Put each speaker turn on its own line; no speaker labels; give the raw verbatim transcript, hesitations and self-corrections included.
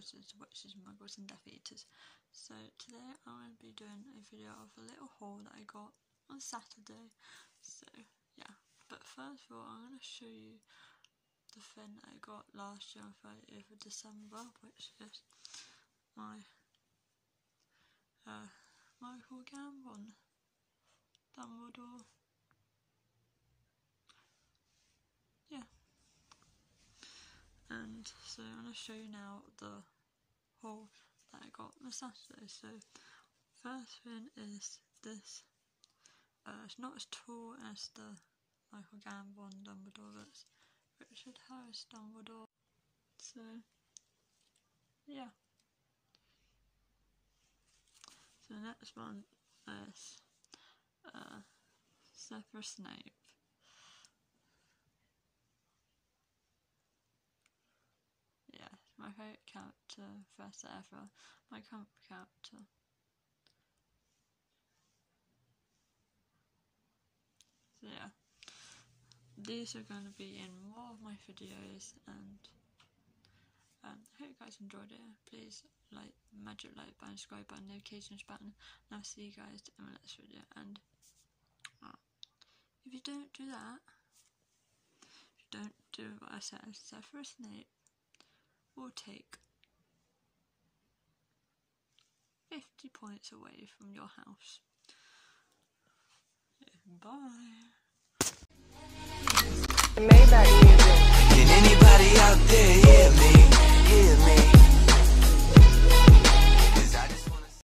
wizards, witches, muggles and Death Eaters. So today I'm going to be doing a video of a little haul that I got on Saturday. So yeah, but first of all I'm going to show you the thing that I got last year on thirtieth of December, which is my uh, Michael Gambon Dumbledore. Yeah. And so I'm going to show you now the haul that I got on Saturday. So first thing is this. Uh, it's not as tall as the Michael Gambon Dumbledore, but it's Richard Harris Dumbledore. So yeah. So the next one is uh, Severus Snape. Yeah, my favourite character, first ever, my comfort character. So yeah, these are going to be in more of my videos, and um, I hope you guys enjoyed it. Please like, magic like button, subscribe button, notifications button, and I'll see you guys in my next video. And uh, if you don't do that, if you don't do what I said, Severus Snape will take fifty points away from your house. Bye.
Maybach music. Can anybody out there hear me? Hear me?